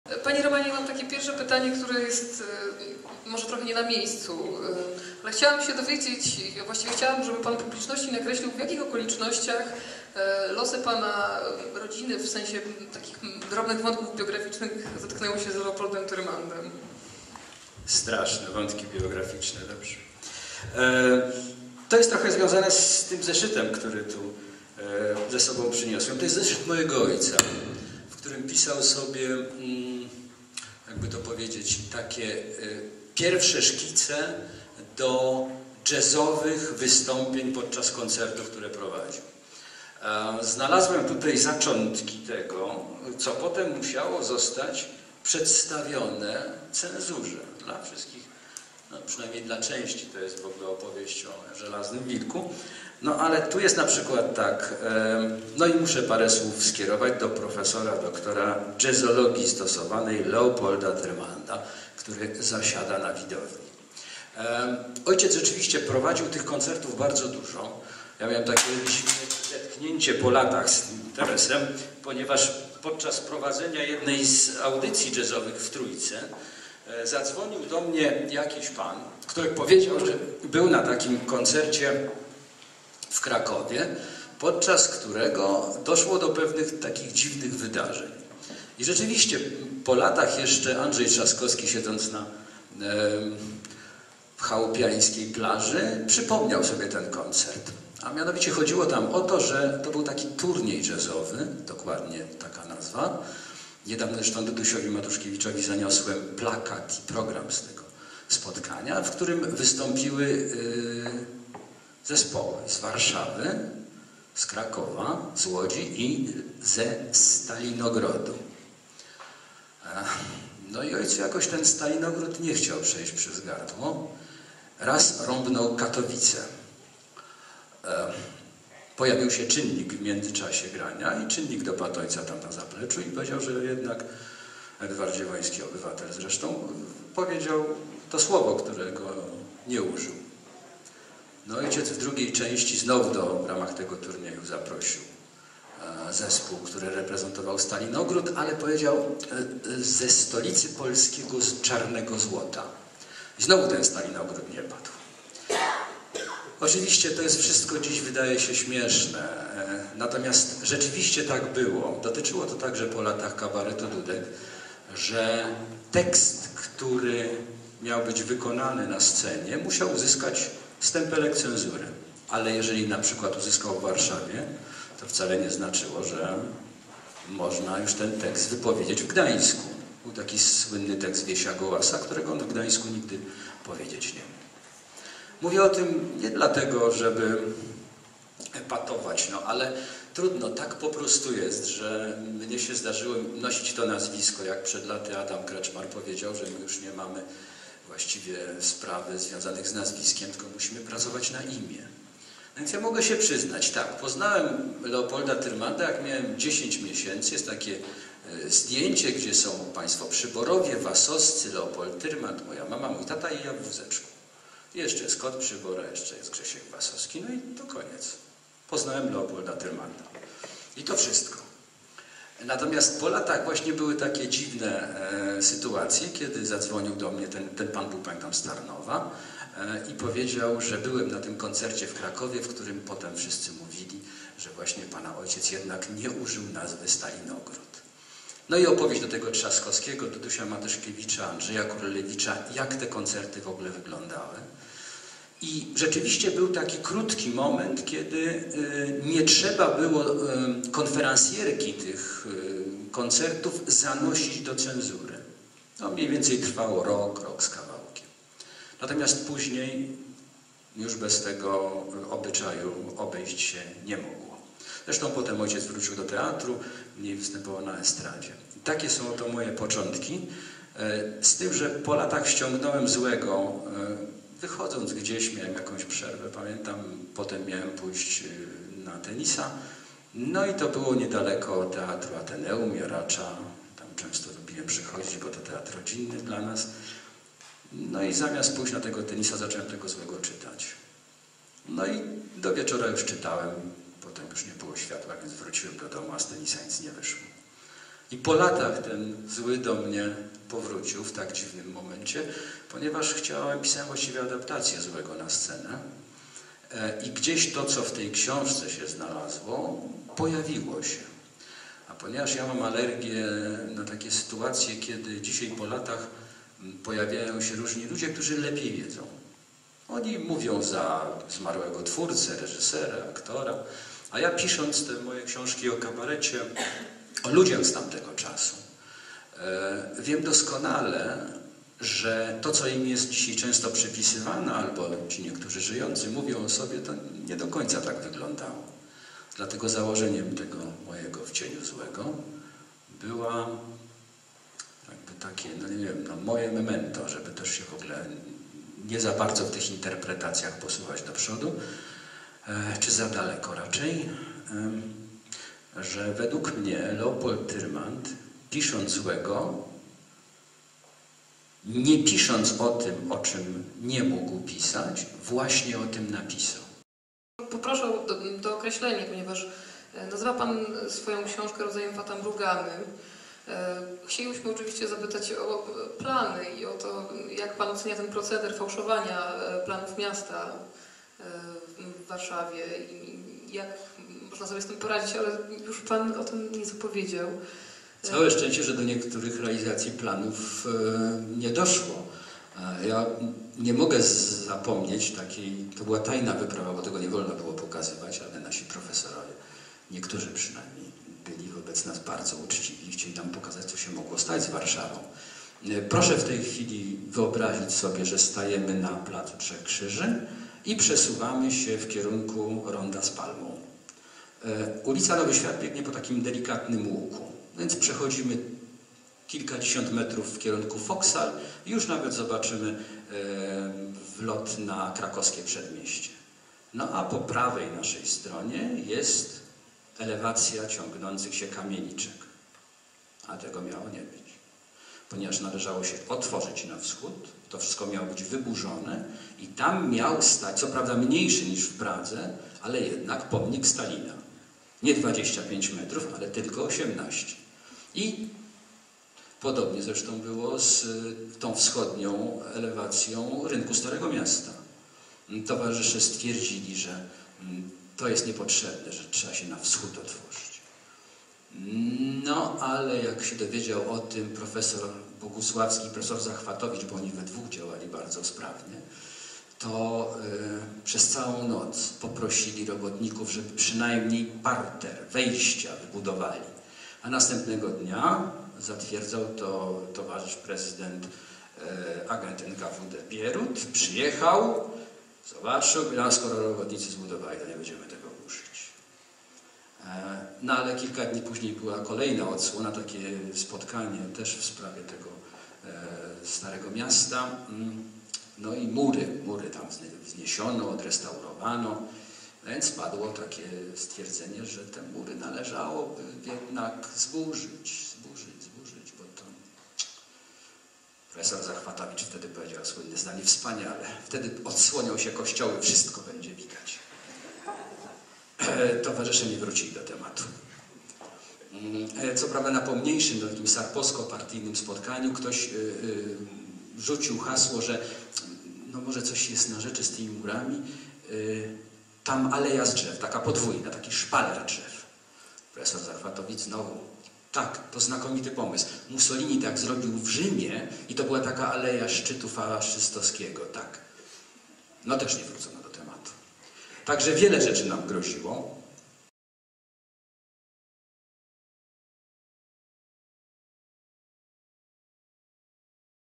Panie Romanie, mam takie pierwsze pytanie, które jest może trochę nie na miejscu, ale chciałam się dowiedzieć, właściwie chciałam, żeby Pan publiczności nakreślił, w jakich okolicznościach losy Pana rodziny, w sensie takich drobnych wątków biograficznych, zetknęły się z Leopoldem Tyrmandem. Straszne wątki biograficzne, dobrze. To jest trochę związane z tym zeszytem, który tu ze sobą przyniosłem. To jest zeszyt mojego ojca, w którym pisał sobie, jakby to powiedzieć, takie pierwsze szkice do jazzowych wystąpień podczas koncertów, które prowadził. Znalazłem tutaj zaczątki tego, co potem musiało zostać przedstawione cenzurze dla wszystkich, no przynajmniej dla części, to jest w ogóle opowieść o Żelaznym Wilku. No ale tu jest na przykład tak, no i muszę parę słów skierować do profesora, doktora jazzologii stosowanej Leopolda Tyrmanda, który zasiada na widowni. Ojciec rzeczywiście prowadził tych koncertów bardzo dużo. Ja miałem takie dziwne zetknięcie po latach z tym interesem, ponieważ podczas prowadzenia jednej z audycji jazzowych w Trójce zadzwonił do mnie jakiś pan, który powiedział, że był na takim koncercie w Krakowie, podczas którego doszło do pewnych takich dziwnych wydarzeń. I rzeczywiście po latach jeszcze Andrzej Trzaskowski, siedząc na chałupiańskiej plaży, przypomniał sobie ten koncert. A mianowicie chodziło tam o to, że to był taki turniej jazzowy, dokładnie taka nazwa. Niedawno zresztą Dudusiowi Matuszkiewiczowi zaniosłem plakat i program z tego spotkania, w którym wystąpiły zespoły z Warszawy, z Krakowa, z Łodzi i ze Stalinogrodu. No i ojcu jakoś ten Stalinogród nie chciał przejść przez gardło. Raz rąbnął Katowice. Pojawił się czynnik w międzyczasie grania i czynnik dopadł ojca tam na zapleczu i powiedział, że jednak Edward Dziewoński, obywatel zresztą, powiedział to słowo, którego nie użył. No ojciec w drugiej części znowu w ramach tego turnieju zaprosił zespół, który reprezentował Stalinogród, ale powiedział ze stolicy polskiego z czarnego złota. I znowu ten Stalinogród nie padł. Oczywiście to jest wszystko dziś wydaje się śmieszne, natomiast rzeczywiście tak było. Dotyczyło to także po latach kabaretu Dudek, że tekst, który miał być wykonany na scenie, musiał uzyskać stempelek cenzury. Ale jeżeli na przykład uzyskał w Warszawie, to wcale nie znaczyło, że można już ten tekst wypowiedzieć w Gdańsku. Był taki słynny tekst Wiesia Gołasa, którego on w Gdańsku nigdy powiedzieć nie mógł. Mówię o tym nie dlatego, żeby epatować, no ale trudno, tak po prostu jest, że mnie się zdarzyło nosić to nazwisko, jak przed laty Adam Kreczmar powiedział, że my już nie mamy właściwie sprawy związanych z nazwiskiem, tylko musimy pracować na imię. Więc ja mogę się przyznać, tak, poznałem Leopolda Tyrmanda, jak miałem 10 miesięcy, jest takie zdjęcie, gdzie są państwo Przyborowie, Wasowscy, Leopold Tyrmand, moja mama, mój tata i ja w wózeczku. Jeszcze jest kot Przybora, jeszcze jest Grzesiek Wasowski, no i to koniec. Poznałem Leopolda Tyrmanda. I to wszystko. Natomiast po latach właśnie były takie dziwne sytuacje, kiedy zadzwonił do mnie, ten pan był, pamiętam, z Tarnowa i powiedział, że byłem na tym koncercie w Krakowie, w którym potem wszyscy mówili, że właśnie pana ojciec jednak nie użył nazwy Stalinogród. No i opowieść do tego Trzaskowskiego, Dudusia Matuszkiewicza, Andrzeja Królewicza, jak te koncerty w ogóle wyglądały. I rzeczywiście był taki krótki moment, kiedy nie trzeba było konferencjerki tych koncertów zanosić do cenzury. No mniej więcej trwało rok z kawałkiem. Natomiast później już bez tego obyczaju obejść się nie mogło. Zresztą potem ojciec wrócił do teatru, mniej występował na estradzie. I takie są to moje początki. Z tym, że po latach ściągnąłem złego, wychodząc gdzieś miałem jakąś przerwę, pamiętam, potem miałem pójść na tenisa. No i to było niedaleko Teatru Ateneum, Jaracza. Tam często lubiłem przychodzić, bo to teatr rodzinny dla nas. No i zamiast pójść na tego tenisa, zacząłem tego złego czytać. No i do wieczora już czytałem, potem już nie było światła, więc wróciłem do domu, a z tenisa nic nie wyszło. I po latach ten zły do mnie powrócił w tak dziwnym momencie, ponieważ pisałem właściwie adaptację Złego na scenę. I gdzieś to, co w tej książce się znalazło, pojawiło się. A ponieważ ja mam alergię na takie sytuacje, kiedy dzisiaj po latach pojawiają się różni ludzie, którzy lepiej wiedzą. Oni mówią za zmarłego twórcę, reżysera, aktora, a ja pisząc te moje książki o kabarecie, o ludziach z tamtego czasu, wiem doskonale, że to, co im jest dzisiaj często przypisywane, albo ci niektórzy żyjący mówią o sobie, to nie do końca tak wyglądało. Dlatego założeniem tego mojego W cieniu złego była jakby takie, no nie wiem, no moje memento, żeby też się w ogóle nie za bardzo w tych interpretacjach posuwać do przodu, czy za daleko raczej, że według mnie Leopold Tyrmand, pisząc Złego, nie pisząc o tym, o czym nie mógł pisać, właśnie o tym napisał. Poproszę o dookreślenie, ponieważ nazywa Pan swoją książkę rodzajem fatamorgany. Chcielibyśmy oczywiście zapytać o plany i o to, jak Pan ocenia ten proceder fałszowania planów miasta w Warszawie i jak można sobie z tym poradzić, ale już Pan o tym nieco powiedział. Całe szczęście, że do niektórych realizacji planów nie doszło. Ja nie mogę zapomnieć takiej, to była tajna wyprawa, bo tego nie wolno było pokazywać, ale nasi profesorowie, niektórzy przynajmniej, byli wobec nas bardzo uczciwi i chcieli nam pokazać, co się mogło stać z Warszawą. Proszę w tej chwili wyobrazić sobie, że stajemy na Placu Trzech Krzyży i przesuwamy się w kierunku Ronda z Palmą. Ulica Nowy Świat biegnie po takim delikatnym łuku, więc przechodzimy kilkadziesiąt metrów w kierunku Foksal i już nawet zobaczymy wlot na krakowskie przedmieście. No a po prawej naszej stronie jest elewacja ciągnących się kamieniczek. A tego miało nie być. Ponieważ należało się otworzyć na wschód, to wszystko miało być wyburzone i tam miał stać, co prawda mniejszy niż w Pradze, ale jednak pomnik Stalina. Nie 25 metrów, ale tylko 18. I podobnie zresztą było z tą wschodnią elewacją rynku Starego Miasta. Towarzysze stwierdzili, że to jest niepotrzebne, że trzeba się na wschód otworzyć. No, ale jak się dowiedział o tym profesor Bogusławski i profesor Zachwatowicz, bo oni we dwóch działali bardzo sprawnie, to przez całą noc poprosili robotników, żeby przynajmniej parter, wejścia wybudowali. A następnego dnia zatwierdzał to towarzysz prezydent, agent NKWD Bierut, przyjechał, zobaczył, a skoro robotnicy zbudowali, to nie będziemy tego ruszyć. No ale kilka dni później była kolejna odsłona, takie spotkanie też w sprawie tego Starego Miasta. No i mury tam wzniesiono, odrestaurowano, więc padło takie stwierdzenie, że te mury należałoby jednak zburzyć, bo to... Profesor Zachwatowicz wtedy powiedział słynne zdanie: wspaniale, wtedy odsłonią się kościoły, wszystko będzie widać. Towarzysze nie wrócili do tematu. Co prawda na pomniejszym, do takim sarpowsko-partyjnym spotkaniu ktoś rzucił hasło, że no może coś jest na rzeczy z tymi murami. Tam aleja z drzew, taka podwójna, taki szpaler drzew. Profesor Zachwatowicz znowu: tak, to znakomity pomysł. Mussolini tak zrobił w Rzymie i to była taka aleja szczytu faszystowskiego, tak. No też nie wrócono do tematu. Także wiele rzeczy nam groziło.